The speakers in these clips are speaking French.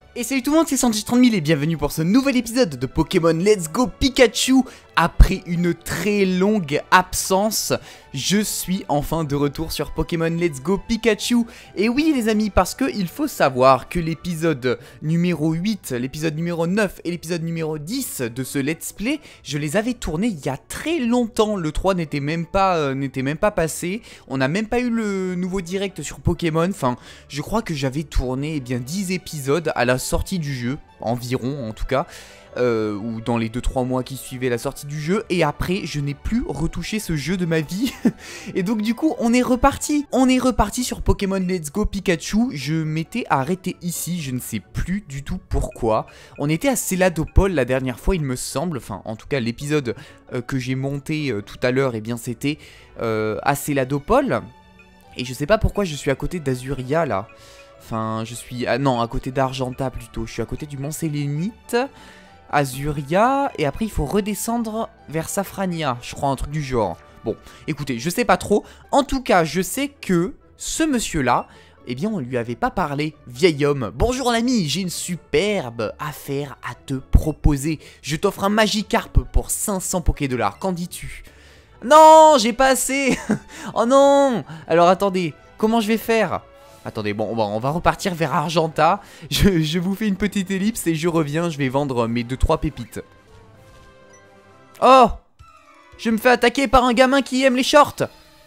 Et salut tout le monde, c'est Sanji30000 et bienvenue pour ce nouvel épisode de Pokémon Let's Go Pikachu. Après une très longue absence, je suis enfin de retour sur Pokémon Let's Go Pikachu. Et oui les amis, parce que il faut savoir que l'épisode numéro 8, l'épisode numéro 9 et l'épisode numéro 10 de ce Let's Play, je les avais tournés il y a très longtemps. Le 3 n'était même pas passé, on n'a même pas eu le nouveau direct sur Pokémon. Enfin, je crois que j'avais tourné 10 épisodes à la sortie du jeu, environ en tout cas. Ou dans les 2-3 mois qui suivaient la sortie du jeu, et après je n'ai plus retouché ce jeu de ma vie. Et donc du coup on est reparti sur Pokémon Let's Go Pikachu. Je m'étais arrêté ici, je ne sais plus du tout pourquoi. On était à Céladopole la dernière fois il me semble, enfin en tout cas l'épisode que j'ai monté tout à l'heure, et bien c'était à Céladopole. Et je sais pas pourquoi je suis à côté d'Azuria là. Enfin je suis, non, à côté d'Argenta plutôt, je suis à côté du Mont Sélénite, Azuria, et après il faut redescendre vers Safrania, je crois, un truc du genre. Bon, écoutez, je sais pas trop. En tout cas, je sais que ce monsieur-là, eh bien, on lui avait pas parlé. Vieil homme, bonjour l'ami, j'ai une superbe affaire à te proposer. Je t'offre un Magikarp pour 500 Pokédollars, qu'en dis-tu? Non, j'ai pas assez. Oh non. Alors attendez, comment je vais faire? Attendez, bon, on va repartir vers Argenta. Je vous fais une petite ellipse et je reviens. Je vais vendre mes 2-3 pépites. Oh! Je me fais attaquer par un gamin qui aime les shorts.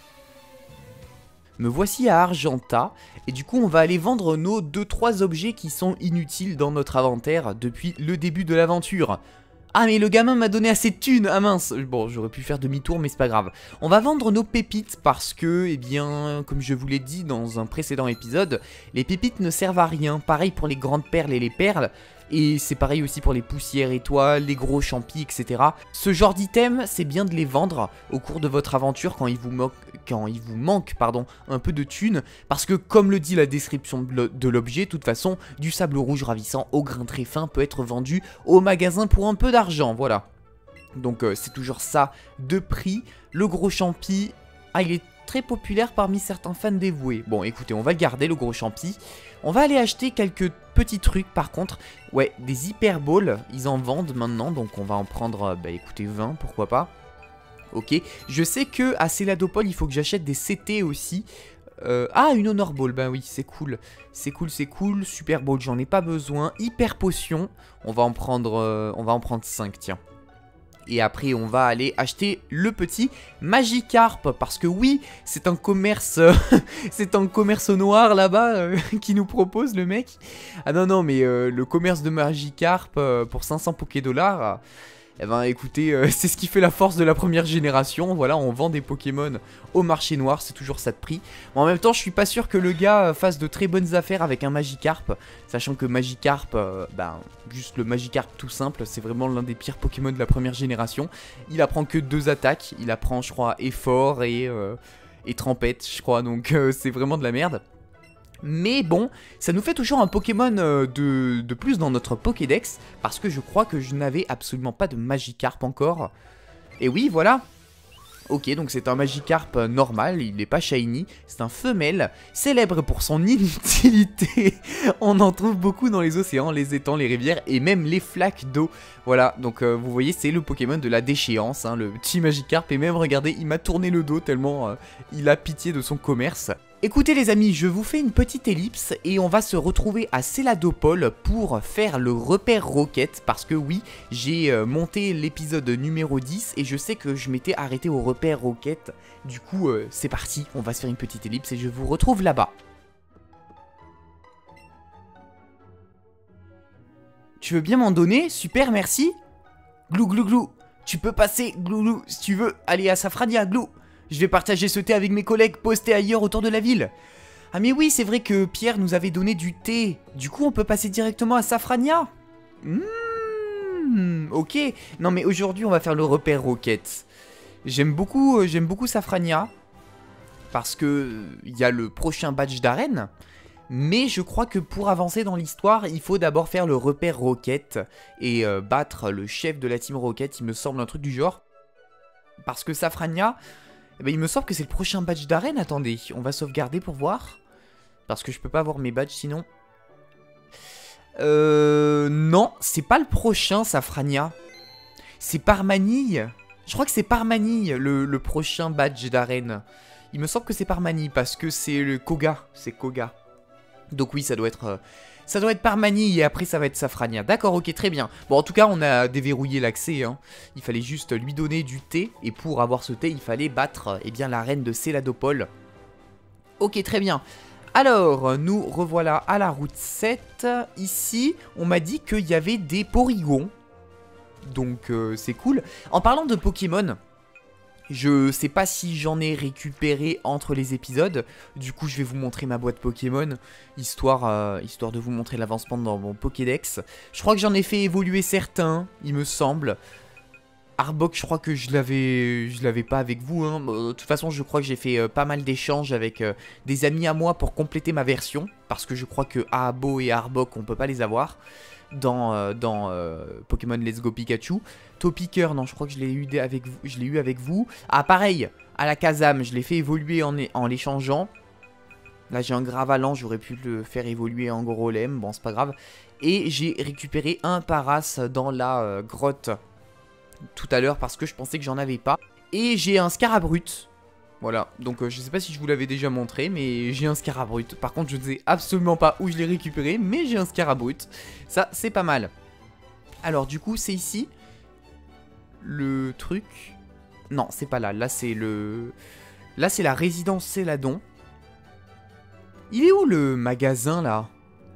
Me voici à Argenta. Et du coup, on va aller vendre nos 2-3 objets qui sont inutiles dans notre inventaire depuis le début de l'aventure. Ah mais le gamin m'a donné assez de thunes, ah mince. Bon, j'aurais pu faire demi-tour mais c'est pas grave. On va vendre nos pépites parce que, eh bien, comme je vous l'ai dit dans un précédent épisode, les pépites ne servent à rien. Pareil pour les grandes perles et les perles. Et c'est pareil aussi pour les poussières étoiles, les gros champis, etc. Ce genre d'items, c'est bien de les vendre au cours de votre aventure quand il vous manque un peu de thunes. Parce que comme le dit la description de l'objet, de toute façon, du sable rouge ravissant au grain très fin peut être vendu au magasin pour un peu d'argent, voilà. Donc c'est toujours ça de prix. Le gros champi, il est très populaire parmi certains fans dévoués. Bon, écoutez, on va le garder, le gros champi. On va aller acheter quelques petits trucs par contre. Ouais, des hyperballs, ils en vendent maintenant, donc on va en prendre, écoutez, 20, pourquoi pas. Ok, je sais que à Céladopole, il faut que j'achète des CT aussi. Une Honor Ball, bah oui, c'est cool. C'est cool. Super Ball, j'en ai pas besoin. Hyper Potion, on va en prendre 5, tiens. Et après on va aller acheter le petit Magikarp. Parce que oui, c'est un commerce c'est un commerce noir là-bas qui nous propose le mec. Ah non mais le commerce de Magikarp pour 500 Pokédollars, eh ben écoutez, c'est ce qui fait la force de la première génération. Voilà, on vend des Pokémon au marché noir, c'est toujours ça de prix. Mais en même temps, je suis pas sûr que le gars fasse de très bonnes affaires avec un Magikarp. Sachant que Magikarp, juste le Magikarp tout simple, c'est vraiment l'un des pires Pokémon de la première génération. Il apprend que 2 attaques, il apprend je crois effort et trempette je crois, donc c'est vraiment de la merde. Mais bon, ça nous fait toujours un Pokémon de plus dans notre Pokédex, parce que je crois que je n'avais absolument pas de Magikarp encore. Et oui, voilà. Ok, donc c'est un Magikarp normal, il n'est pas shiny, c'est un femelle, célèbre pour son inutilité. On en trouve beaucoup dans les océans, les étangs, les rivières et même les flaques d'eau. Voilà, donc vous voyez, c'est le Pokémon de la déchéance, hein, le petit Magikarp. Et même, regardez, il m'a tourné le dos tellement il a pitié de son commerce. Écoutez les amis, je vous fais une petite ellipse et on va se retrouver à Céladopole pour faire le repère Rocket. Parce que oui, j'ai monté l'épisode numéro 10 et je sais que je m'étais arrêté au repère Rocket. Du coup, c'est parti, on va se faire une petite ellipse et je vous retrouve là-bas. Tu veux bien m'en donner? Super, merci. Glou glou glou, tu peux passer, glou glou, si tu veux. Allez à Safrania, glou. Je vais partager ce thé avec mes collègues postés ailleurs autour de la ville. Ah mais oui, c'est vrai que Pierre nous avait donné du thé. Du coup, on peut passer directement à Safrania. Ok. Non mais aujourd'hui, on va faire le repère Rocket. J'aime beaucoup Safrania. Parce que il y a le prochain badge d'arène. Mais je crois que pour avancer dans l'histoire, il faut d'abord faire le repère Rocket. Et battre le chef de la team Rocket, il me semble un truc du genre. Parce que Safrania... Eh ben, il me semble que c'est le prochain badge d'arène. Attendez, on va sauvegarder pour voir. Parce que je peux pas avoir mes badges sinon. Non, c'est pas le prochain, Safrania. C'est par manille. Je crois que c'est par manille, le prochain badge d'arène. Il me semble que c'est par manille, parce que c'est le Koga. C'est Koga. Donc oui, ça doit être par manille, et après ça va être Safrania. D'accord, ok, très bien. Bon, en tout cas, on a déverrouillé l'accès, hein. Il fallait juste lui donner du thé, et pour avoir ce thé, il fallait battre, eh bien, la reine de Céladopole. Ok, très bien. Alors, nous revoilà à la route 7. Ici, on m'a dit qu'il y avait des Porygons. Donc, c'est cool. En parlant de Pokémon, je sais pas si j'en ai récupéré entre les épisodes. Du coup, je vais vous montrer ma boîte Pokémon, histoire de vous montrer l'avancement dans mon Pokédex. Je crois que j'en ai fait évoluer certains, il me semble. Arbok, je crois que je l'avais pas avec vous, hein. De toute façon, je crois que j'ai fait pas mal d'échanges avec des amis à moi pour compléter ma version. Parce que je crois que Aabo et Arbok, on peut pas les avoir dans Pokémon Let's Go Pikachu. Topiqueur, non, je crois que je l'ai eu avec vous. Ah, pareil, à la Kazam, je l'ai fait évoluer en l'échangeant. Là, j'ai un Gravalan, j'aurais pu le faire évoluer en Grolem, bon, c'est pas grave. Et j'ai récupéré un Paras dans la grotte tout à l'heure parce que je pensais que j'en avais pas. Et j'ai un Scarabrut. Voilà, donc je sais pas si je vous l'avais déjà montré, mais j'ai un Scarabrut. Par contre, je ne sais absolument pas où je l'ai récupéré, mais j'ai un Scarabrut. Ça, c'est pas mal. Alors, du coup, c'est ici le truc. Non, c'est pas là. Là, c'est le... Là, c'est la résidence Céladon. Il est où le magasin, là?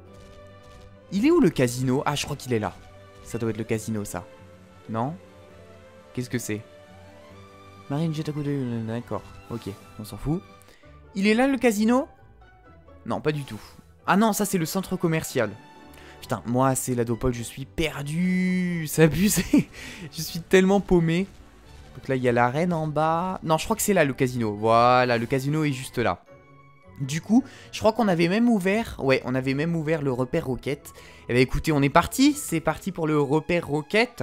Il est où le casino? Ah, je crois qu'il est là. Ça doit être le casino, ça. Non? Qu'est-ce que c'est? Marine jette un coup d'œil. D'accord, ok, on s'en fout. Il est là le casino? Non, pas du tout. Ah non, ça c'est le centre commercial. Putain, moi c'est Céladopole, je suis perdu. C'est abusé. Je suis tellement paumé. Donc là il y a l'arène en bas. Non, je crois que c'est là le casino. Voilà, le casino est juste là. Du coup, je crois qu'on avait même ouvert... Ouais, on avait même ouvert le repère roquette. Eh bien écoutez, on est parti. C'est parti pour le repère roquette.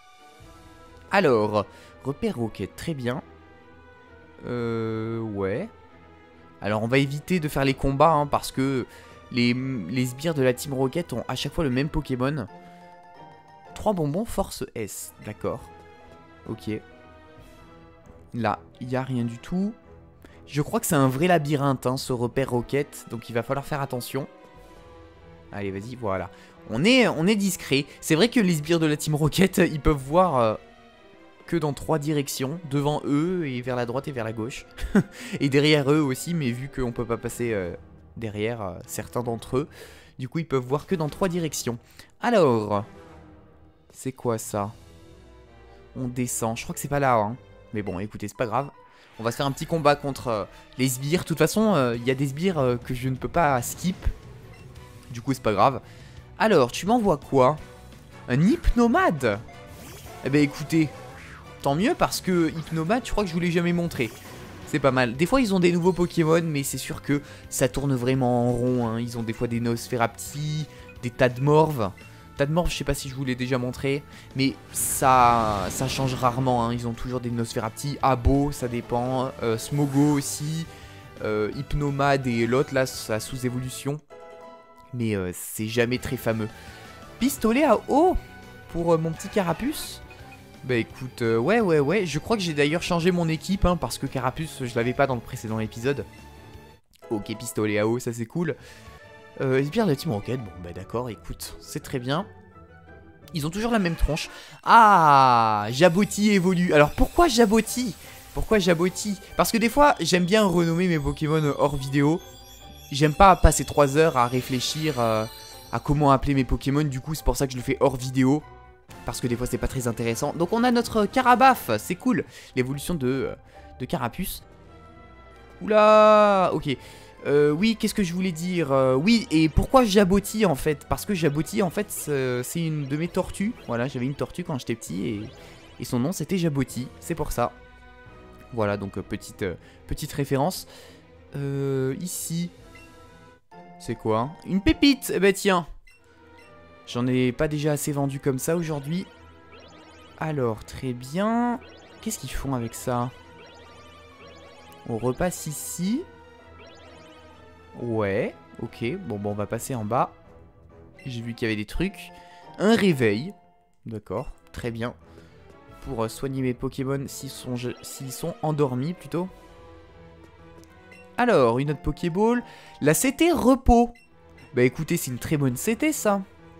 Alors... Repère roquette, très bien. Ouais. Alors on va éviter de faire les combats, hein, parce que les sbires de la Team Rocket ont à chaque fois le même Pokémon. 3 bonbons, force S, d'accord. Ok. Là, il n'y a rien du tout. Je crois que c'est un vrai labyrinthe, hein, ce repère Rocket, donc il va falloir faire attention. Allez, vas-y, voilà. On est discret. C'est vrai que les sbires de la Team Rocket, ils peuvent voir... que dans 3 directions, devant eux et vers la droite et vers la gauche. Et derrière eux aussi, mais vu qu'on peut pas passer derrière certains d'entre eux, du coup ils peuvent voir que dans 3 directions. Alors, c'est quoi ça? On descend, je crois que c'est pas là, hein. Mais bon, écoutez, c'est pas grave. On va se faire un petit combat contre les sbires. De toute façon, il y a des sbires que je ne peux pas skip. Du coup, c'est pas grave. Alors, tu m'envoies quoi? Un hypnomade? Eh ben écoutez... Tant mieux parce que Hypnomade, je crois que je vous l'ai jamais montré. C'est pas mal. Des fois, ils ont des nouveaux Pokémon, mais c'est sûr que ça tourne vraiment en rond, hein. Ils ont des fois des Nosferapti, des Tadmorph. Tadmorph, je sais pas si je vous l'ai déjà montré, mais ça change rarement, hein. Ils ont toujours des Nosferapti, Abo, ça dépend. Smogo aussi. Hypnomade et l'autre, là, sa sous-évolution. Mais c'est jamais très fameux. Pistolet à eau pour mon petit Carapuce. Bah écoute, ouais, je crois que j'ai d'ailleurs changé mon équipe, hein, parce que Carapuce, je l'avais pas dans le précédent épisode. Ok, pistolet à eau, ça c'est cool. Sbire de la Team Rocket, bon bah d'accord, écoute, c'est très bien. Ils ont toujours la même tronche. Ah, Jaboti évolue. Alors pourquoi Jaboti? Pourquoi Jaboti? Parce que des fois, j'aime bien renommer mes Pokémon hors vidéo. J'aime pas passer 3 heures à réfléchir à comment appeler mes Pokémon, du coup c'est pour ça que je le fais hors vidéo. Parce que des fois c'est pas très intéressant. Donc on a notre Carabaf, c'est cool. L'évolution de Carapuce. Oula, ok. Oui, qu'est-ce que je voulais dire? Oui, et pourquoi Jaboti en fait? Parce que Jaboti en fait c'est une de mes tortues. Voilà, j'avais une tortue quand j'étais petit et son nom c'était Jaboti, c'est pour ça. Voilà, donc petite référence. Ici, c'est quoi? Une pépite. Eh ben tiens. J'en ai pas déjà assez vendu comme ça aujourd'hui. Alors, très bien. Qu'est-ce qu'ils font avec ça? On repasse ici. Ouais, ok. Bon, on va passer en bas. J'ai vu qu'il y avait des trucs. Un réveil. D'accord, très bien. Pour soigner mes Pokémon s'ils sont endormis plutôt. Alors, une autre Pokéball. La CT repos. Bah écoutez, c'est une très bonne CT ça.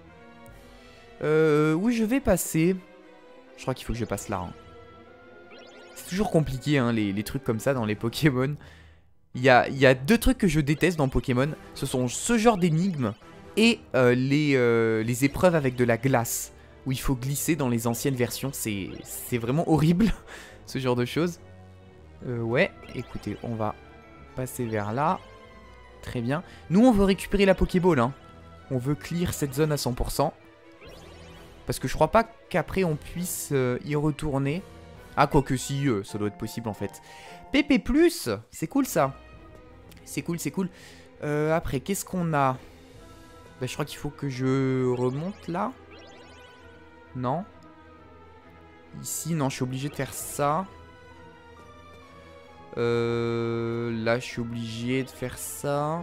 Où je vais passer? Je crois qu'il faut que je passe là. Hein. C'est toujours compliqué hein, les trucs comme ça dans les Pokémon. Il y a deux trucs que je déteste dans Pokémon. Ce sont ce genre d'énigmes et les épreuves avec de la glace. Où il faut glisser dans les anciennes versions. C'est vraiment horrible, ce genre de choses. Ouais, écoutez, on va passer vers là. Très bien. Nous, on veut récupérer la Pokéball. Hein. On veut clear cette zone à 100%. Parce que je crois pas qu'après, on puisse y retourner. Ah, quoique si, ça doit être possible en fait. PP+, c'est cool ça. C'est cool, c'est cool. Après, qu'est-ce qu'on a? Bah, je crois qu'il faut que je remonte là. Non. Ici, non, je suis obligé de faire ça. Là, je suis obligé de faire ça.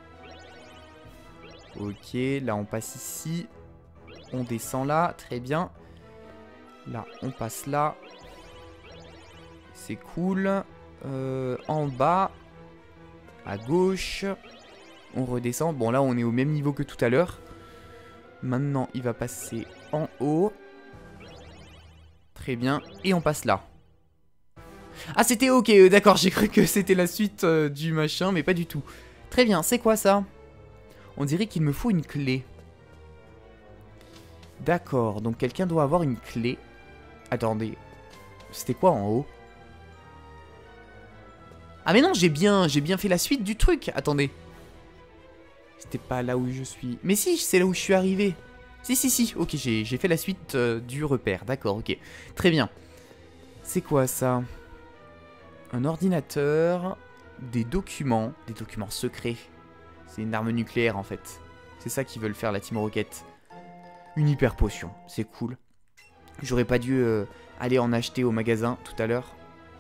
Ok, là, on passe ici. On descend là, très bien. Là, on passe là. C'est cool. En bas. À gauche. On redescend. Bon, là, on est au même niveau que tout à l'heure. Maintenant, il va passer en haut. Très bien. Et on passe là. Ah, c'était ok. D'accord, j'ai cru que c'était la suite du machin, mais pas du tout. Très bien, c'est quoi ça? On dirait qu'il me faut une clé. D'accord, donc quelqu'un doit avoir une clé. Attendez. C'était quoi en haut? Ah mais non, j'ai bien fait la suite du truc. Attendez. C'était pas là où je suis. Mais si, c'est là où je suis arrivé. Si. Ok, j'ai fait la suite du repère. D'accord, ok. Très bien. C'est quoi ça? Un ordinateur. Des documents. Des documents secrets. C'est une arme nucléaire en fait. C'est ça qu'ils veulent faire la Team Rocket. Une hyper potion. C'est cool. J'aurais pas dû aller en acheter au magasin tout à l'heure.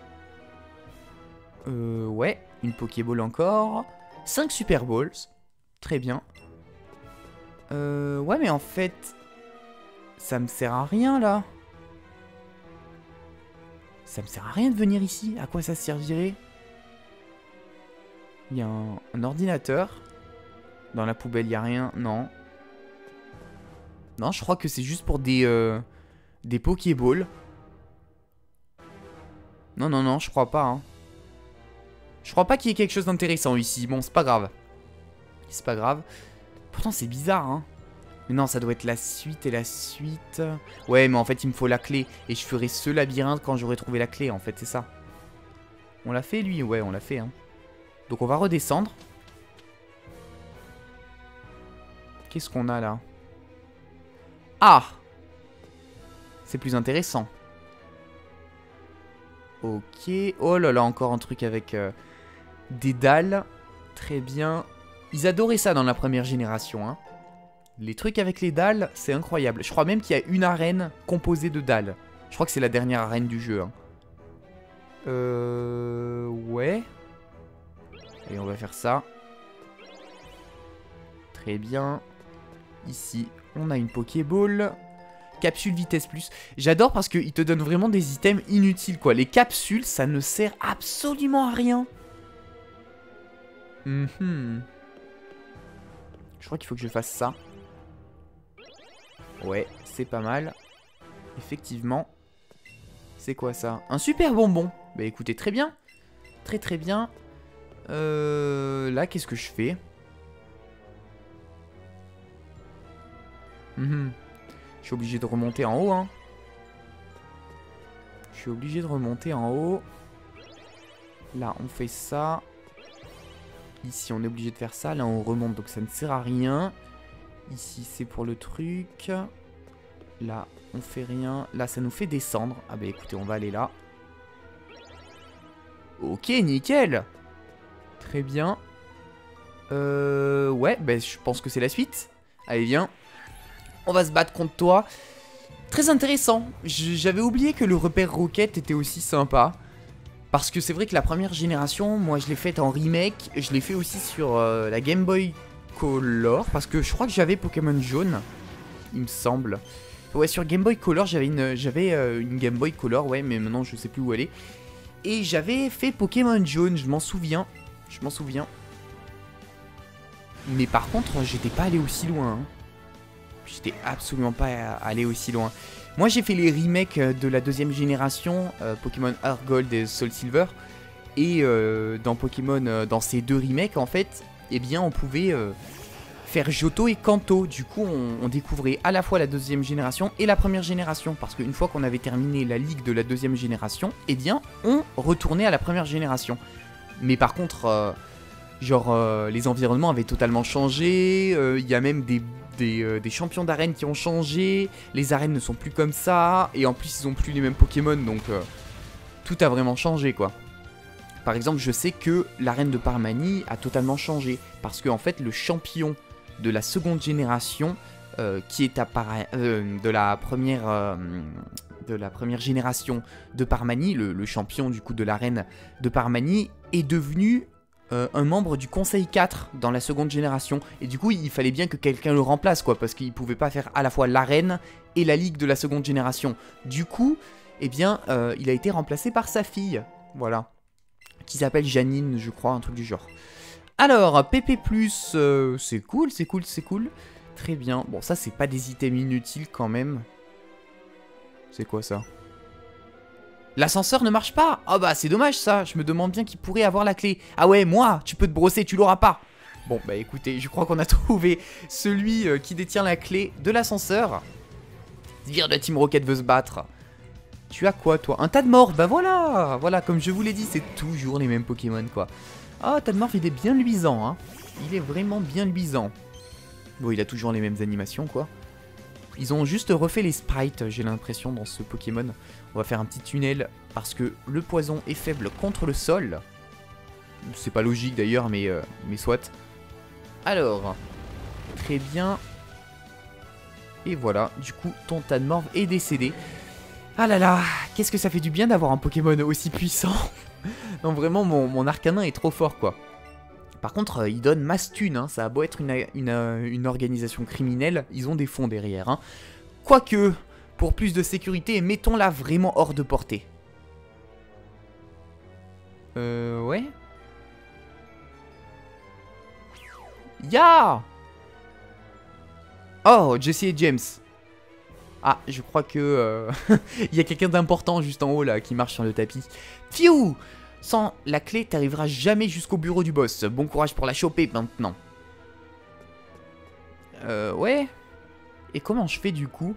Ouais. Une Pokéball encore. 5 Super Balls. Très bien. Ouais, mais en fait, ça me sert à rien, là. Ça me sert à rien de venir ici. À quoi ça servirait? Il y a un ordinateur. Dans la poubelle, il n'y a rien. Non. Non, je crois que c'est juste pour des Pokéballs. Non, je crois pas. Hein. Je crois pas qu'il y ait quelque chose d'intéressant ici. Bon, c'est pas grave. C'est pas grave. Pourtant, c'est bizarre, hein. Mais non, ça doit être la suite et la suite. Ouais, mais en fait, il me faut la clé. Et je ferai ce labyrinthe quand j'aurai trouvé la clé, en fait, c'est ça. On l'a fait, lui? Ouais, on l'a fait, hein. Donc, on va redescendre. Qu'est-ce qu'on a, là? Ah! C'est plus intéressant. Ok. Oh là là, encore un truc avec des dalles. Très bien. Ils adoraient ça dans la première génération, hein. Les trucs avec les dalles, c'est incroyable. Je crois même qu'il y a une arène composée de dalles. Je crois que c'est la dernière arène du jeu. Hein. Ouais. Et on va faire ça. Très bien. Ici, on a une Pokéball. Capsule vitesse plus. J'adore parce qu'il te donne vraiment des items inutiles, quoi. Les capsules, ça ne sert absolument à rien. Je crois qu'il faut que je fasse ça. Ouais, c'est pas mal. Effectivement. C'est quoi ça? Un super bonbon. Bah écoutez, très bien. Très bien. Là, qu'est-ce que je fais? Je suis obligé de remonter en haut, hein. Je suis obligé de remonter en haut. Là, on fait ça. Ici, on est obligé de faire ça. Là, on remonte, donc ça ne sert à rien. Ici, c'est pour le truc. Là, on fait rien. Là, ça nous fait descendre. Ah bah écoutez, on va aller là. Ok, nickel. Très bien. Ouais, bah je pense que c'est la suite. Allez, viens. On va se battre contre toi. Très intéressant. J'avais oublié que le repère Rocket était aussi sympa. Parce que c'est vrai que la première génération, moi je l'ai faite en remake. Je l'ai fait aussi sur la Game Boy Color, parce que je crois que j'avais Pokémon jaune, il me semble. Ouais, sur Game Boy Color, j'avais une Game Boy Color, ouais, mais maintenant je sais plus où elle est. Et j'avais fait Pokémon jaune, je m'en souviens. Mais par contre, j'étais pas allé aussi loin. Hein. J'étais absolument pas allé aussi loin. Moi, j'ai fait les remakes de la deuxième génération, Pokémon Heart Gold et Soul Silver. Et dans Pokémon, dans ces deux remakes, en fait, eh bien, on pouvait faire Johto et Kanto. Du coup, on découvrait à la fois la deuxième génération et la première génération. Parce qu'une fois qu'on avait terminé la ligue de la deuxième génération, eh bien, on retournait à la première génération. Mais par contre, les environnements avaient totalement changé. Il y a même des champions d'arène qui ont changé. Les arènes ne sont plus comme ça. Et en plus, ils ont plus les mêmes Pokémon. Donc, tout a vraiment changé, quoi. Par exemple, je sais que l'arène de Parmanie a totalement changé. Parce qu'en fait, le champion de la seconde génération, qui est de la première génération de Parmanie, le champion du coup de l'arène de Parmanie, est devenu un membre du Conseil 4 dans la seconde génération. Et du coup, il fallait bien que quelqu'un le remplace, quoi, parce qu'il pouvait pas faire à la fois l'arène et la ligue de la seconde génération. Du coup, eh bien, il a été remplacé par sa fille, voilà, qui s'appelle Janine, je crois, un truc du genre. Alors, PP+, c'est cool. Très bien. Bon, ça, c'est pas des items inutiles quand même. C'est quoi ça? L'ascenseur ne marche pas. Ah bah, c'est dommage ça. Je me demande bien qui pourrait avoir la clé. Ah ouais, moi, tu peux te brosser, tu l'auras pas. Bon, bah écoutez, je crois qu'on a trouvé celui qui détient la clé de l'ascenseur. Sbire de Team Rocket veut se battre. Tu as quoi, toi? Un tas de morts. Bah voilà. Voilà, comme je vous l'ai dit, c'est toujours les mêmes Pokémon, quoi. Ah, Tadmorph, il est bien luisant, hein. Il est vraiment bien luisant. Bon, il a toujours les mêmes animations, quoi. Ils ont juste refait les sprites, j'ai l'impression, dans ce Pokémon. On va faire un petit tunnel, parce que le poison est faible contre le sol. C'est pas logique, d'ailleurs, mais soit. Alors, très bien. Et voilà, du coup, ton Tadmorph est décédé. Ah là là, qu'est-ce que ça fait du bien d'avoir un Pokémon aussi puissant. Non, vraiment, mon Arcanin est trop fort, quoi. Par contre, il donne masse thune, hein. Ça a beau être une organisation criminelle, ils ont des fonds derrière, hein. Quoique, pour plus de sécurité, mettons-la vraiment hors de portée. Ouais. Ya! Oh, Jesse et James. Ah, je crois que... il y a quelqu'un d'important juste en haut, là, qui marche sur le tapis. Pfiou! Sans la clé, t'arriveras jamais jusqu'au bureau du boss. Bon courage pour la choper, maintenant. Ouais. Et comment je fais, du coup?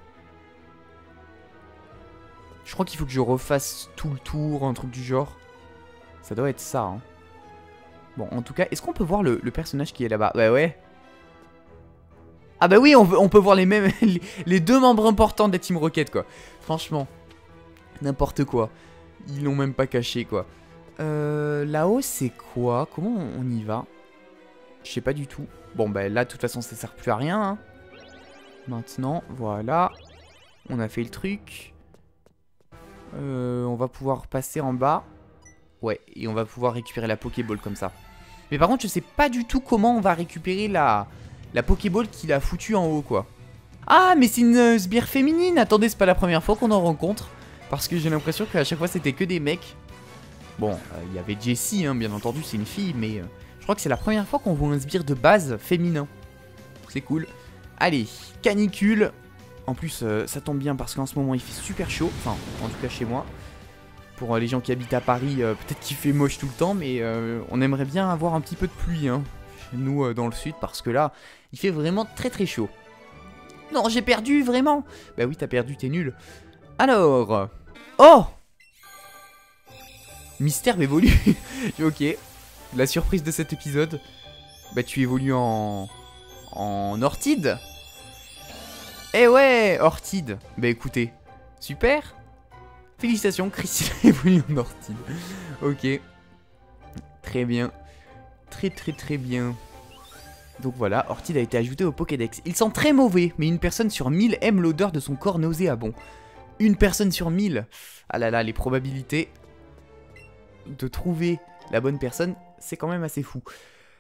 Je crois qu'il faut que je refasse tout le tour, un truc du genre. Ça doit être ça, hein. Bon, en tout cas, est-ce qu'on peut voir le personnage qui est là-bas? Ouais. Ah bah oui, on peut voir les mêmes les deux membres importants de la Team Rocket, quoi. Franchement, n'importe quoi. Ils l'ont même pas caché, quoi. Là-haut, c'est quoi? Comment on y va? Je sais pas du tout. Bon, bah là, de toute façon, ça sert plus à rien, hein. Maintenant, voilà. On a fait le truc. On va pouvoir passer en bas. Ouais, et on va pouvoir récupérer la Pokéball comme ça. Mais par contre, je sais pas du tout comment on va récupérer la Pokéball qu'il a foutue en haut, quoi. Ah, mais c'est une sbire féminine. Attendez, c'est pas la première fois qu'on en rencontre. Parce que j'ai l'impression qu'à chaque fois, c'était que des mecs. Bon, il y avait Jessie, hein, bien entendu, c'est une fille, mais je crois que c'est la première fois qu'on voit un sbire de base féminin. C'est cool. Allez, canicule. En plus, ça tombe bien parce qu'en ce moment, il fait super chaud. Enfin, en tout cas chez moi. Pour les gens qui habitent à Paris, peut-être qu'il fait moche tout le temps, mais on aimerait bien avoir un petit peu de pluie, hein, chez nous dans le sud, parce que là, il fait vraiment très très chaud. Non, j'ai perdu, vraiment. Bah oui, t'as perdu, t'es nul. Alors... Oh! Mystère évolue. Ok. La surprise de cet épisode. Bah tu évolues en Ortide. Eh ouais, Ortide. Bah écoutez, super. Félicitations, Christine évolue en Ortide. Ok. Très bien. Très bien. Donc voilà, Ortide a été ajouté au Pokédex. Il sent très mauvais, mais une personne sur 1000 aime l'odeur de son corps nauséabond. Une personne sur 1000. Ah là là, les probabilités de trouver la bonne personne, c'est quand même assez fou.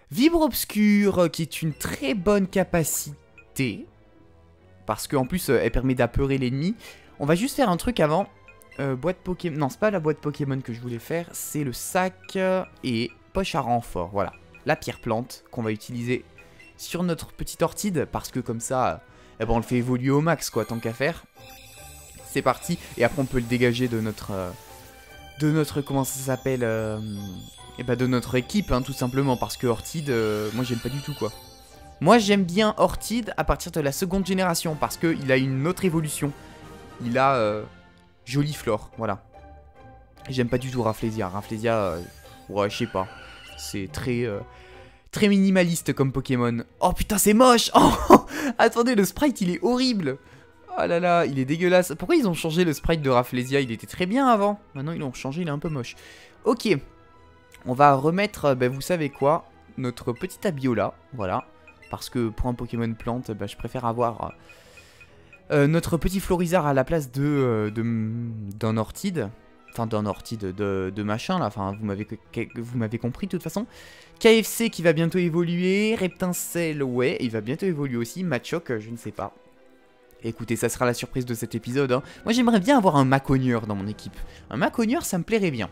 Vibre obscure, qui est une très bonne capacité. Parce qu'en plus, elle permet d'apeurer l'ennemi. On va juste faire un truc avant. Boîte Pokémon. Non, c'est pas la boîte Pokémon que je voulais faire. C'est le sac et poche à renfort. Voilà. La pierre plante qu'on va utiliser sur notre petite ortide. Parce que comme ça, eh ben, on le fait évoluer au max, quoi, tant qu'à faire. C'est parti. Et après, on peut le dégager de notre... comment ça s'appelle et bah de notre équipe, hein, tout simplement. Parce que Ortide, moi, j'aime pas du tout, quoi. Moi, j'aime bien Ortide à partir de la seconde génération. Parce qu'il a une autre évolution. Il a... Joliflore, voilà. J'aime pas du tout Rafflesia. Rafflesia, ouais, je sais pas. C'est très, très minimaliste comme Pokémon. Oh putain, c'est moche. Oh, attendez, le sprite, il est horrible. Oh là là, il est dégueulasse. Pourquoi ils ont changé le sprite de Rafflesia? Il était très bien avant. Maintenant, ils l'ont changé, il est un peu moche. Ok. On va remettre, bah, vous savez quoi, notre petit Abiola. Voilà. Parce que pour un Pokémon plante, bah, je préfère avoir... notre petit Florizard à la place d'un Ortide. Enfin, d'un Ortide de machin, là. Enfin, vous m'avez compris, de toute façon. KFC qui va bientôt évoluer. Reptincelle, ouais, il va bientôt évoluer aussi. Machoc, je ne sais pas. Écoutez, ça sera la surprise de cet épisode. Hein. Moi, j'aimerais bien avoir un Macogneur dans mon équipe. Un Macogneur, ça me plairait bien.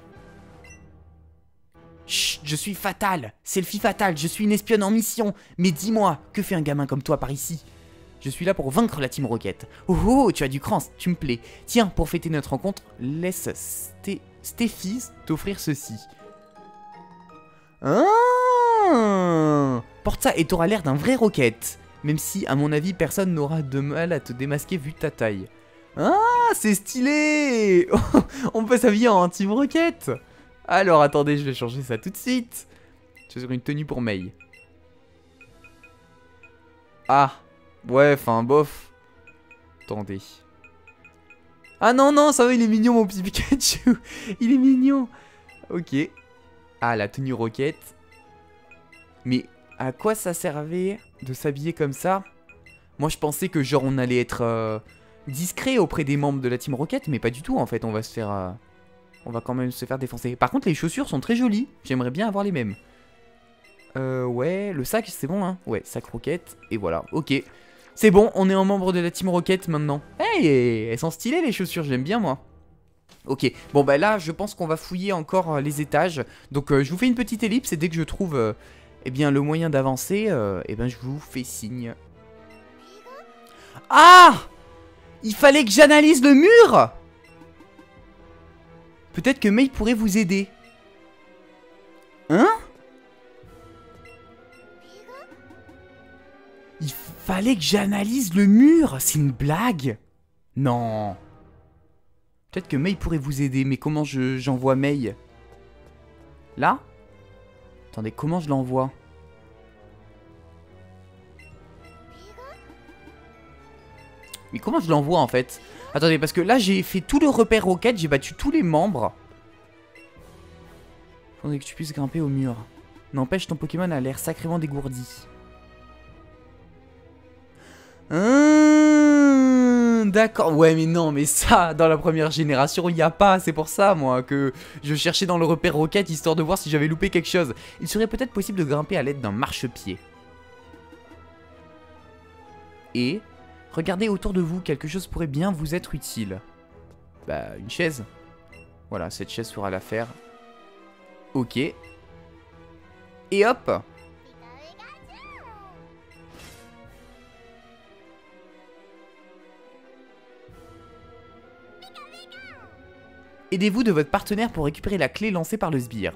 Chut, je suis Fatal. Selfie Fatal, je suis une espionne en mission. Mais dis-moi, que fait un gamin comme toi par ici? Je suis là pour vaincre la Team Rocket. Oh oh, tu as du cran, tu me plais. Tiens, pour fêter notre rencontre, laisse Steffi t'offrir ceci. Ah, porte ça et t'auras l'air d'un vrai Rocket. Même si, à mon avis, personne n'aura de mal à te démasquer vu ta taille. Ah, c'est stylé. On peut s'habiller en Team Rocket. Alors, attendez, je vais changer ça tout de suite. Je vais sur une tenue pour Mei. Ah. Ouais, enfin, bof. Attendez. Ah non, non, ça va, il est mignon, mon petit Pikachu. Il est mignon. Ok. Ah, la tenue Rocket. Mais à quoi ça servait de s'habiller comme ça? Moi, je pensais que, genre, on allait être discret auprès des membres de la Team Rocket, mais pas du tout, en fait. On va se faire... on va quand même se faire défoncer. Par contre, les chaussures sont très jolies. J'aimerais bien avoir les mêmes. Ouais, le sac, c'est bon, hein? Ouais, sac Rocket. Et voilà, ok. C'est bon, on est un membre de la Team Rocket maintenant. Hey, elles sont stylées les chaussures, j'aime bien moi. Ok, bon bah là je pense qu'on va fouiller encore les étages. Donc je vous fais une petite ellipse et dès que je trouve eh bien, le moyen d'avancer, eh ben je vous fais signe. Ah! Il fallait que j'analyse le mur! Peut-être que Mei pourrait vous aider. Hein? Il fallait que j'analyse le mur. C'est une blague? Non. Peut-être que Mei pourrait vous aider. Mais comment j'envoie Mei? Là? Attendez, comment je l'envoie? Mais comment je l'envoie en fait? Attendez, parce que là j'ai fait tout le repère Rocket. J'ai battu tous les membres. Faudrait que tu puisses grimper au mur. N'empêche, ton Pokémon a l'air sacrément dégourdi. D'accord, ouais mais non, mais ça, dans la première génération, il n'y a pas, c'est pour ça, moi, que je cherchais dans le repère Rocket, histoire de voir si j'avais loupé quelque chose. Il serait peut-être possible de grimper à l'aide d'un marchepied. Et, regardez autour de vous, quelque chose pourrait bien vous être utile. Bah, une chaise. Voilà, cette chaise fera l'affaire. Ok. Et hop! Aidez-vous de votre partenaire pour récupérer la clé lancée par le sbire.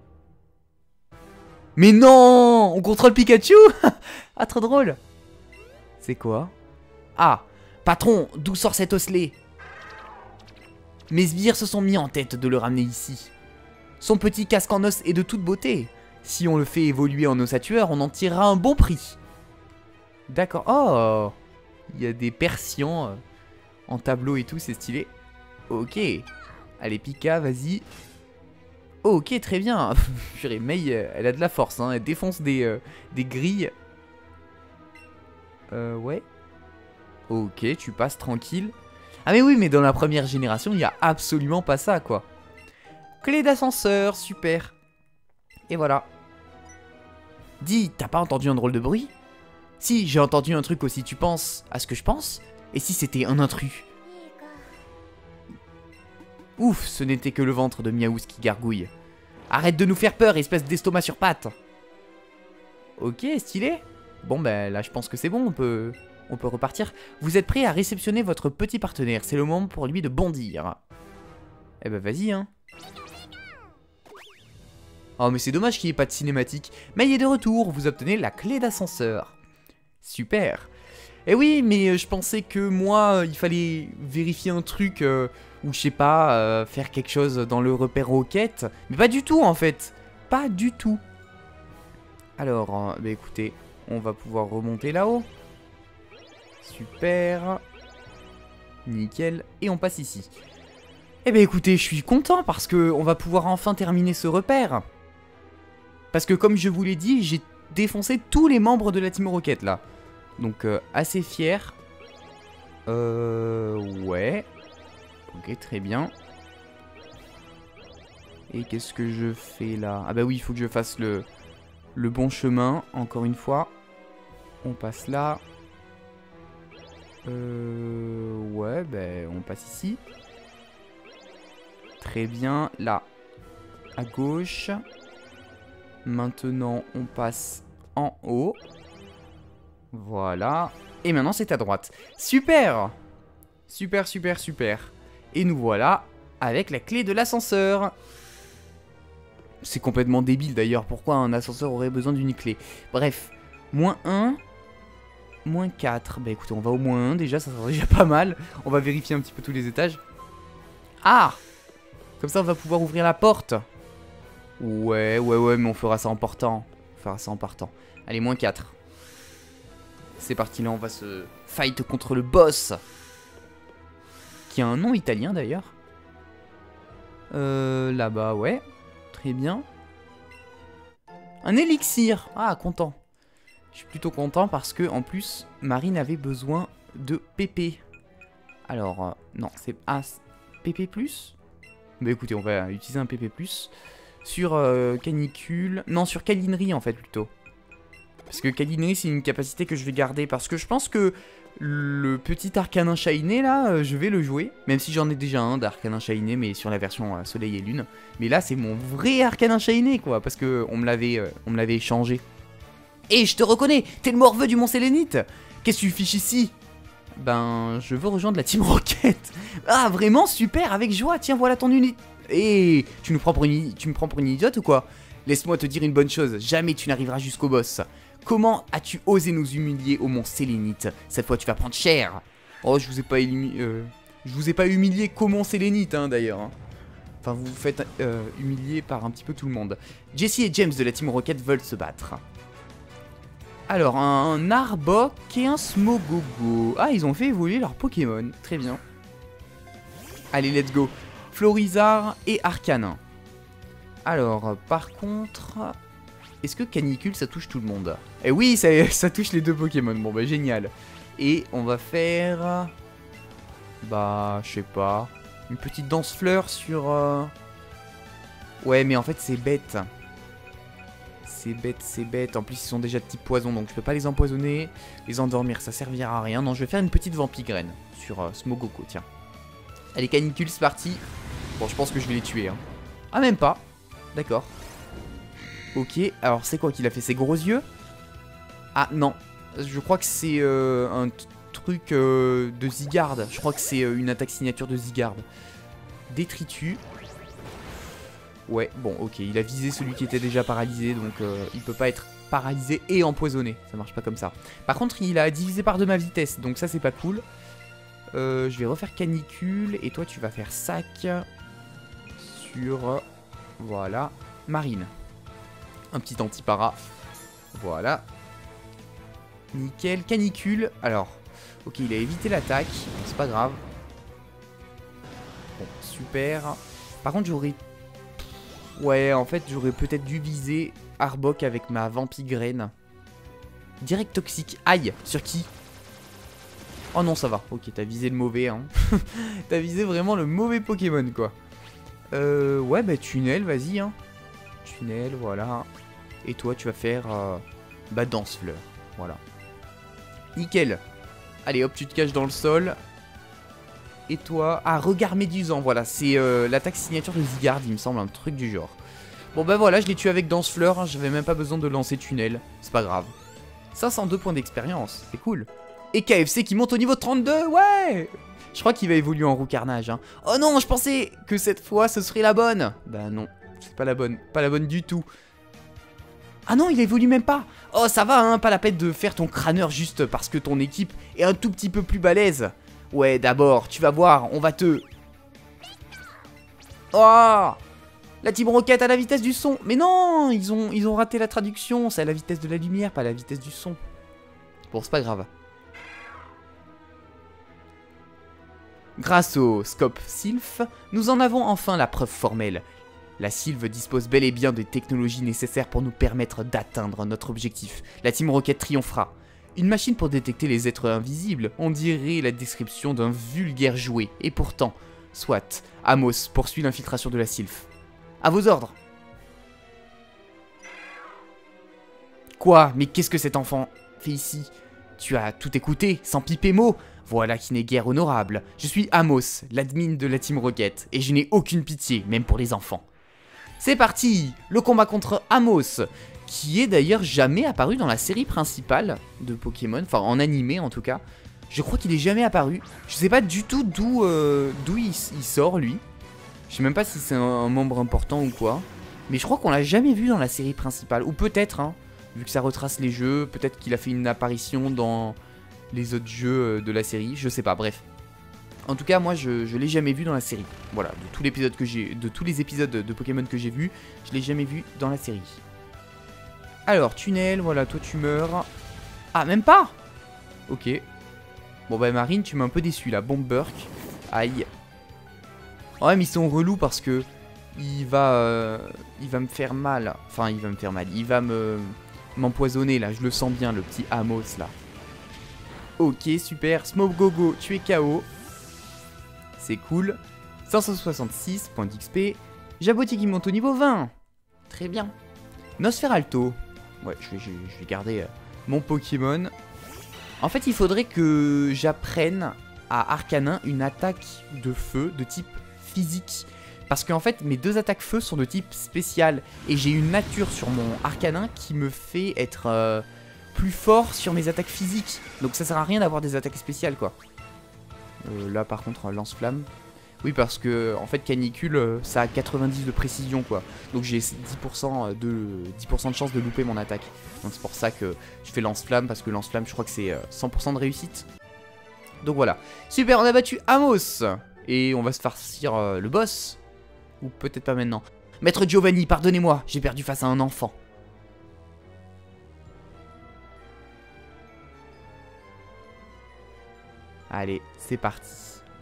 Mais non! On contrôle Pikachu? Ah, trop drôle! C'est quoi? Ah! Patron, d'où sort cet osselet? Mes sbires se sont mis en tête de le ramener ici. Son petit casque en os est de toute beauté. Si on le fait évoluer en ossature, on en tirera un bon prix. D'accord. Oh! Il y a des persians en tableau et tout, c'est stylé. Ok. Allez, Pika, vas-y. Oh, ok, très bien. Purée, Mei, elle a de la force, hein. Elle défonce des grilles. Ouais. Ok, tu passes tranquille. Ah mais oui, mais dans la première génération, il n'y a absolument pas ça, quoi. Clé d'ascenseur, super. Et voilà. Dis, t'as pas entendu un drôle de bruit? Si, j'ai entendu un truc aussi, tu penses à ce que je pense? Et si c'était un intrus? Ouf, ce n'était que le ventre de Miaouz qui gargouille. Arrête de nous faire peur, espèce d'estomac sur pattes. Ok, stylé. Bon, ben là, je pense que c'est bon, on peut repartir. Vous êtes prêts à réceptionner votre petit partenaire. C'est le moment pour lui de bondir. Eh ben, vas-y, hein. Oh, mais c'est dommage qu'il n'y ait pas de cinématique. Mais il est de retour, vous obtenez la clé d'ascenseur. Super. Eh oui, mais je pensais que moi, il fallait vérifier un truc, ou je sais pas, faire quelque chose dans le repère roquette. Mais pas du tout, en fait. Pas du tout. Alors, bah écoutez, on va pouvoir remonter là-haut. Super. Nickel. Et on passe ici. Eh ben écoutez, je suis content parce que on va pouvoir enfin terminer ce repère. Parce que comme je vous l'ai dit, j'ai défoncé tous les membres de la Team Rocket là. Donc assez fier. Ouais. Ok, très bien. Et qu'est-ce que je fais là? Ah bah oui, il faut que je fasse le bon chemin, encore une fois. On passe là. Ouais, ben on passe ici. Très bien, là. À gauche. Maintenant, on passe en haut. Voilà. Et maintenant, c'est à droite. Super! Super, super, super. Et nous voilà avec la clé de l'ascenseur. C'est complètement débile d'ailleurs. Pourquoi un ascenseur aurait besoin d'une clé? Bref. Moins 1. Moins 4. Bah écoutez, on va au moins 1 déjà. Ça sera déjà pas mal. On va vérifier un petit peu tous les étages. Ah! Comme ça, on va pouvoir ouvrir la porte. Ouais, mais on fera ça en partant. On fera ça en partant. Allez, moins 4. C'est parti, là, on va se fight contre le boss. Qui a un nom italien, d'ailleurs. Là-bas, ouais. Très bien. Un élixir. Ah, content. Je suis plutôt content parce que, en plus, Marine avait besoin de PP. Alors, non, c'est... Ah, PP+. Bah écoutez, on va utiliser un PP+. Sur canicule... Non, sur câlinerie en fait plutôt. Parce que câlinerie c'est une capacité que je vais garder. Parce que je pense que le petit Arcanin Shainé là, je vais le jouer. Même si j'en ai déjà un d'Arcanin Shainé, mais sur la version Soleil et Lune. Mais là c'est mon vrai Arcanin Shainé quoi. Parce que on me l'avait échangé. Et je te reconnais, t'es le morveux du Mont Sélénite. Qu'est-ce que tu fiches ici? Ben, je veux rejoindre la Team Rocket. Ah, vraiment super, avec joie. Tiens, voilà ton unité. Eh, tu me prends pour une idiote ou quoi? Laisse-moi te dire une bonne chose, jamais tu n'arriveras jusqu'au boss. Comment as-tu osé nous humilier au Mont Sélénite? Cette fois, tu vas prendre cher. Oh, je vous ai pas humilié qu'au Mont Sélénite, hein, d'ailleurs. Hein. Enfin, vous vous faites humilier par un petit peu tout le monde. Jesse et James de la Team Rocket veulent se battre. Alors, un Arbok et un Smogogo. Ah, ils ont fait évoluer leur Pokémon. Très bien. Allez, let's go. Florizard et Arcanin. Alors, par contre... Est-ce que Canicule, ça touche tout le monde? Eh oui, ça touche les deux Pokémon. Bon, bah, génial. Et on va faire... Bah, je sais pas. Une petite danse-fleur sur... Ouais, mais en fait, c'est bête. C'est bête, c'est bête. En plus, ils sont déjà de type poison, donc je peux pas les empoisonner. Les endormir, ça servira à rien. Non, je vais faire une petite vampigraine sur Smogogo, tiens. Allez, Canicule, c'est parti. Bon, je pense que je vais les tuer. Hein. Ah, même pas. D'accord. Ok, alors c'est quoi qu'il a fait? Ses gros yeux? Ah, non. Je crois que c'est un truc de Zygarde. Je crois que c'est une attaque signature de Zygarde. Détritus. Ouais, bon, ok, il a visé celui qui était déjà paralysé, donc il peut pas être paralysé et empoisonné. Ça marche pas comme ça. Par contre, il a divisé par 2 ma vitesse, donc ça c'est pas cool. Je vais refaire Canicule, et toi tu vas faire Sac sur... Voilà, Marine. Un petit antipara. Voilà. Nickel, Canicule. Alors, ok, il a évité l'attaque, c'est pas grave. Bon, super. Par contre, j'aurais... Ouais, en fait, j'aurais peut-être dû viser Arbok avec ma vampigraine. Direct toxique. Aïe, sur qui? Oh non, ça va. Ok, t'as visé le mauvais, hein. T'as visé vraiment le mauvais Pokémon, quoi. Ouais, bah tunnel, vas-y, hein. Tunnel, voilà. Et toi, tu vas faire bah, Dancefleur. Voilà. Nickel. Allez, hop, tu te caches dans le sol. Et toi... Ah, Regard Médusant, voilà. C'est l'attaque signature de Zygarde, il me semble, un truc du genre. Bon, bah voilà, je l'ai tué avec Dancefleur. Hein, j'avais même pas besoin de lancer Tunnel. C'est pas grave. 502 points d'expérience, c'est cool. Et KFC qui monte au niveau 32, ouais. Je crois qu'il va évoluer en roux carnage. Hein. Oh non, je pensais que cette fois, ce serait la bonne. Bah non, c'est pas la bonne. Pas la bonne du tout. Ah non, il évolue même pas. Oh, ça va, hein, pas la peine de faire ton crâneur juste parce que ton équipe est un tout petit peu plus balèze. Ouais, d'abord, tu vas voir, on va te... Oh, la Team Rocket à la vitesse du son. Mais non, ils ont raté la traduction. C'est à la vitesse de la lumière, pas à la vitesse du son. Bon, c'est pas grave. Grâce au Scope Sylph, nous en avons enfin la preuve formelle. La Sylve dispose bel et bien des technologies nécessaires pour nous permettre d'atteindre notre objectif. La Team Rocket triomphera. Une machine pour détecter les êtres invisibles, on dirait la description d'un vulgaire jouet. Et pourtant, soit, Amos poursuit l'infiltration de la Sylph. À vos ordres. Quoi? Mais qu'est-ce que cet enfant fait ici? Tu as tout écouté, sans piper mot. Voilà qui n'est guère honorable. Je suis Amos, l'admin de la Team Rocket, et je n'ai aucune pitié, même pour les enfants. C'est parti! Le combat contre Amos, qui est d'ailleurs jamais apparu dans la série principale de Pokémon, enfin en animé en tout cas. Je crois qu'il est jamais apparu. Je sais pas du tout d'où il sort lui. Je sais même pas si c'est un membre important ou quoi. Mais je crois qu'on l'a jamais vu dans la série principale. Ou peut-être, hein, vu que ça retrace les jeux, peut-être qu'il a fait une apparition dans les autres jeux de la série. Je sais pas, bref. En tout cas, moi, je l'ai jamais vu dans la série. Voilà, de tous les épisodes de Pokémon que j'ai vus, je l'ai jamais vu dans la série. Alors, Tunnel, voilà, toi tu meurs. Ah, même pas. Ok. Bon bah Marine, tu m'as un peu déçu là. Bomb Burk. Aïe. Ouais, mais ils sont relous parce que il va me faire mal. Enfin, il va me faire mal. Il va m'empoisonner là. Je le sens bien, le petit Amos là. Ok, super. Smoke Gogo, tu es KO. C'est cool. 566 points d'XP. Jaboti qui monte au niveau 20. Très bien. Nosferalto. Ouais, je vais garder mon Pokémon. En fait, il faudrait que j'apprenne à Arcanin une attaque de feu de type physique. Parce qu'en fait, mes deux attaques feu sont de type spécial. Et j'ai une nature sur mon Arcanin qui me fait être plus fort sur mes attaques physiques. Donc ça sert à rien d'avoir des attaques spéciales, quoi. Là, par contre, lance-flamme. Oui, parce que, en fait, canicule, ça a 90 de précision, quoi. Donc j'ai 10% de chance de louper mon attaque. Donc c'est pour ça que je fais lance-flamme, parce que lance-flamme, je crois que c'est 100% de réussite. Donc voilà. Super, on a battu Amos. Et on va se farcir le boss. Ou peut-être pas maintenant. Maître Giovanni, pardonnez-moi, j'ai perdu face à un enfant. Allez, c'est parti.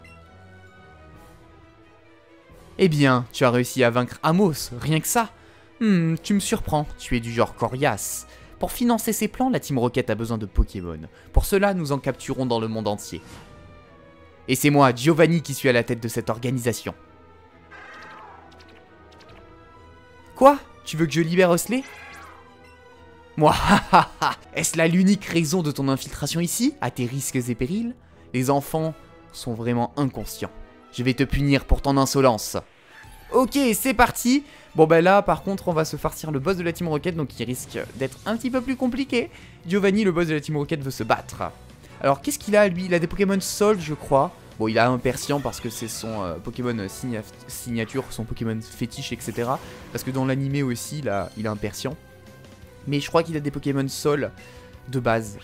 Eh bien, tu as réussi à vaincre Amos, rien que ça. Tu me surprends, tu es du genre coriace. Pour financer ses plans, la Team Rocket a besoin de Pokémon. Pour cela, nous en capturons dans le monde entier. Et c'est moi, Giovanni, qui suis à la tête de cette organisation. Quoi? Tu veux que je libère Osley? Moi, est-ce là l'unique raison de ton infiltration ici, à tes risques et périls? Les enfants sont vraiment inconscients. Je vais te punir pour ton insolence. Ok, c'est parti. Bon bah là, par contre, on va se farcir le boss de la Team Rocket, donc il risque d'être un petit peu plus compliqué. Giovanni, le boss de la Team Rocket, veut se battre. Alors, qu'est-ce qu'il a, lui? Il a des Pokémon Sol, je crois. Bon, il a un Persian parce que c'est son Pokémon signature, son Pokémon fétiche, etc. Parce que dans l'animé aussi, il a un Persian. Mais je crois qu'il a des Pokémon Sol de base.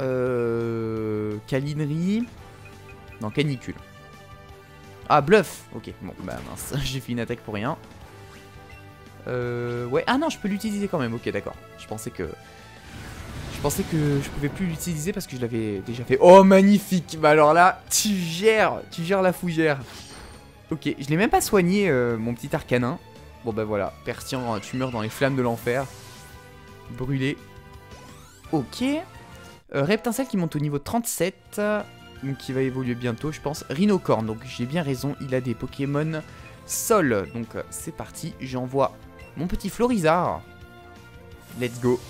Calinerie. Non, Canicule. Ah, Bluff. Ok, bon, bah mince, j'ai fait une attaque pour rien. Ouais, ah non, je peux l'utiliser quand même. Ok, d'accord. Je pensais que je pouvais plus l'utiliser parce que je l'avais déjà fait. Oh, magnifique. Bah alors là, tu gères la fougère. Ok, je l'ai même pas soigné, mon petit Arcanin. Bon bah voilà, Persian, tu meurs dans les flammes de l'enfer. Brûlé. Ok. Reptincelle qui monte au niveau 37. Donc qui va évoluer bientôt, je pense. Rhinocorn, donc j'ai bien raison, il a des Pokémon Sol. Donc c'est parti, j'envoie mon petit Florizard. Let's go.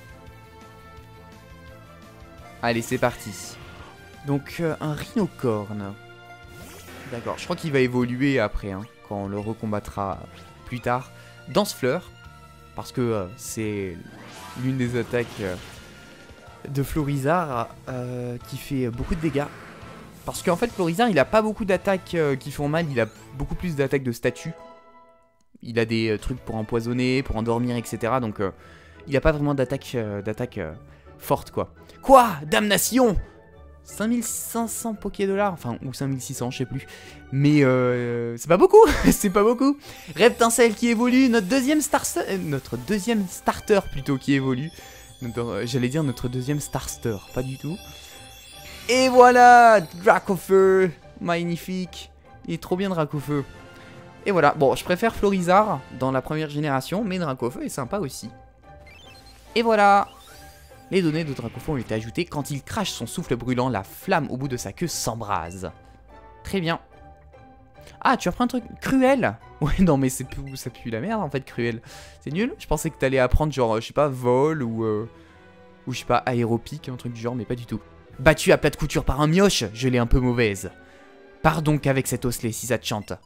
Allez, c'est parti. Donc, un rhinocorne. D'accord, je crois qu'il va évoluer après, hein, quand on le recombattra plus tard. Dansefleur, parce que c'est l'une des attaques de Florizarre qui fait beaucoup de dégâts. Parce qu'en fait, Florizarre, il a pas beaucoup d'attaques qui font mal, il a beaucoup plus d'attaques de statut. Il a des trucs pour empoisonner, pour endormir, etc. Donc, il a pas vraiment d'attaque forte, quoi. Quoi? Damnation! 5500 Pokédollars, enfin, ou 5600, je sais plus. Mais c'est pas beaucoup, c'est pas beaucoup. Reptincelle qui évolue, notre deuxième starter plutôt qui évolue. J'allais dire notre deuxième starster, pas du tout. Et voilà, Dracofeu, magnifique. Il est trop bien Dracofeu. Et voilà, bon, je préfère Florizarre dans la première génération, mais Dracofeu est sympa aussi. Et voilà. Les données de Dracofeu ont été ajoutées. Quand il crache son souffle brûlant, la flamme au bout de sa queue s'embrase. Très bien. Ah, tu apprends un truc cruel. Ouais, non, mais ça pue la merde en fait, cruel. C'est nul. Je pensais que t'allais apprendre genre, je sais pas, vol ou je sais pas, aéropique, un truc du genre, mais pas du tout. Battu à plate couture par un mioche, je l'ai un peu mauvaise. Pars donc avec cet osselet si ça te chante.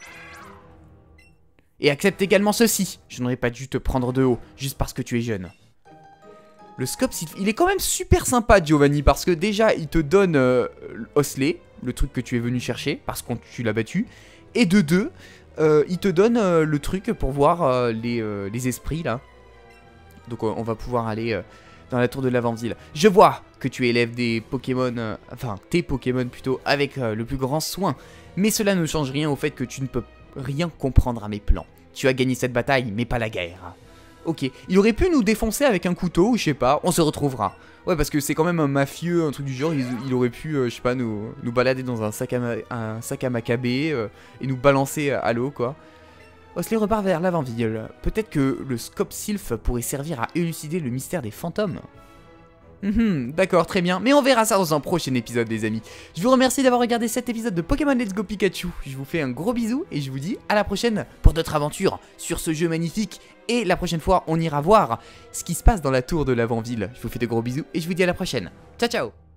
Et accepte également ceci. Je n'aurais pas dû te prendre de haut, juste parce que tu es jeune. Le scope, il est quand même super sympa, Giovanni, parce que déjà, il te donne Osselet, le truc que tu es venu chercher, parce que tu l'as battu. Et de deux, il te donne le truc pour voir les esprits, là. Donc, on va pouvoir aller dans la tour de l'Avant-Ville. Je vois que tu élèves des Pokémon, enfin, tes Pokémon plutôt, avec le plus grand soin. Mais cela ne change rien au fait que tu ne peux rien comprendre à mes plans. Tu as gagné cette bataille, mais pas la guerre. Ok, il aurait pu nous défoncer avec un couteau, ou je sais pas, on se retrouvera. Ouais, parce que c'est quand même un mafieux, un truc du genre, il aurait pu, je sais pas, nous balader dans un sac à macabé et nous balancer à l'eau, quoi. Osselet repart vers l'Avant-Ville. Peut-être que le Scope Sylph pourrait servir à élucider le mystère des fantômes. D'accord, très bien. Mais on verra ça dans un prochain épisode, les amis. Je vous remercie d'avoir regardé cet épisode de Pokémon Let's Go Pikachu. Je vous fais un gros bisou et je vous dis à la prochaine pour d'autres aventures sur ce jeu magnifique. Et la prochaine fois, on ira voir ce qui se passe dans la tour de l'Avant-Ville. Je vous fais de gros bisous et je vous dis à la prochaine. Ciao, ciao!